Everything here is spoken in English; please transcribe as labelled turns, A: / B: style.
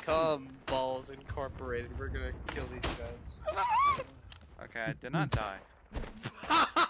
A: Come, Balls Incorporated. We're gonna kill these guys.
B: Okay, I did not die.